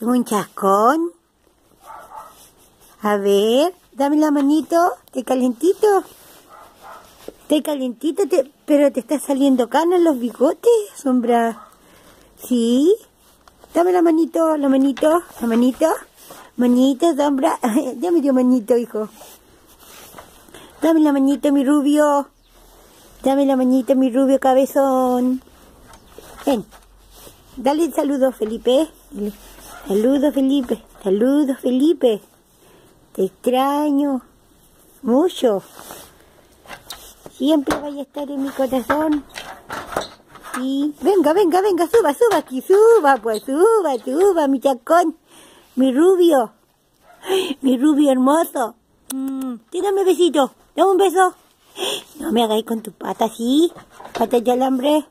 Un chascón. A ver, dame la manito. ¿Te calentito? ¿Te calentito? ¿Pero te está saliendo cana en los bigotes, Sombra? ¿Sí? Dame la manito, la manito, la manito. Manito, Sombra. Ya me dio manito, hijo. Dame la manito, mi rubio. Dame la manito, mi rubio cabezón. Ven. Dale el saludo, Felipe. Saludos, Felipe. Saludos, Felipe. Te extraño mucho. Siempre vaya a estar en mi corazón. Sí. Venga, venga, venga, suba, suba aquí, suba, pues, suba, suba, mi chacón. Mi rubio. Mi rubio hermoso. Tírame besito. Dame un beso. No me hagáis con tu pata, ¿sí? Patas de alambre.